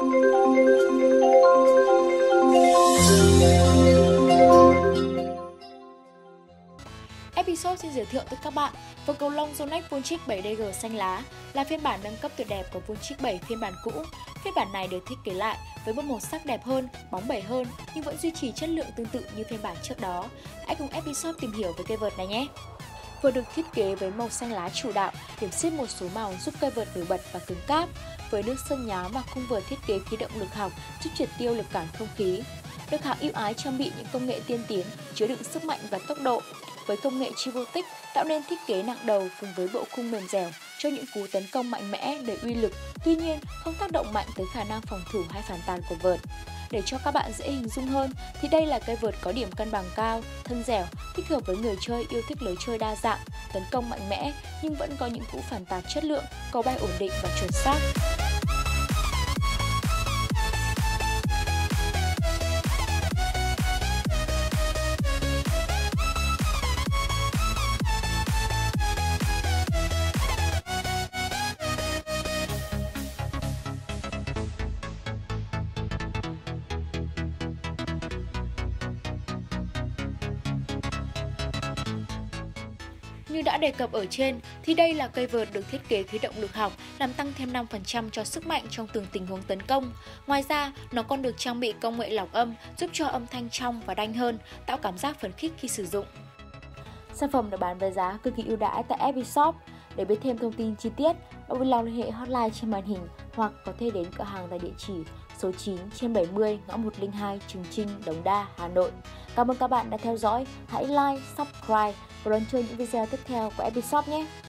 Episode xin giới thiệu tới các bạn vợt cầu lông Yonex Vultix 7DG xanh lá là phiên bản nâng cấp tuyệt đẹp của Vultix 7 phiên bản cũ. Phiên bản này được thiết kế lại với một màu sắc đẹp hơn, bóng bẩy hơn nhưng vẫn duy trì chất lượng tương tự như phiên bản trước đó. Hãy cùng Episode tìm hiểu về cây vợt này nhé! Vợt được thiết kế với màu xanh lá chủ đạo, điểm xuyết một số màu giúp cây vợt nổi bật và cứng cáp. Với nước sơn nhám và khung vợt thiết kế khí động lực học giúp triệt tiêu lực cản không khí. Được hãng ưu ái trang bị những công nghệ tiên tiến chứa đựng sức mạnh và tốc độ. Với công nghệ Chivotic tạo nên thiết kế nặng đầu cùng với bộ khung mềm dẻo cho những cú tấn công mạnh mẽ đầy uy lực, tuy nhiên không tác động mạnh tới khả năng phòng thủ hay phản tàn của vợt. Để cho các bạn dễ hình dung hơn thì đây là cây vợt có điểm cân bằng cao, thân dẻo, thích hợp với người chơi yêu thích lối chơi đa dạng, tấn công mạnh mẽ nhưng vẫn có những cú phản tạt chất lượng, cầu bay ổn định và chuẩn xác. Như đã đề cập ở trên, thì đây là cây vợt được thiết kế khí động lực học làm tăng thêm 5% cho sức mạnh trong từng tình huống tấn công. Ngoài ra, nó còn được trang bị công nghệ lọc âm giúp cho âm thanh trong và đanh hơn, tạo cảm giác phấn khích khi sử dụng. Sản phẩm được bán với giá cực kỳ ưu đãi tại Epishop. Để biết thêm thông tin chi tiết, bạn vui lòng liên hệ hotline trên màn hình hoặc có thể đến cửa hàng tại địa chỉ số 9/70 ngõ 102 Trường Chinh, Đống Đa, Hà Nội. Cảm ơn các bạn đã theo dõi. Hãy like, subscribe và đón chờ những video tiếp theo của Epishop nhé!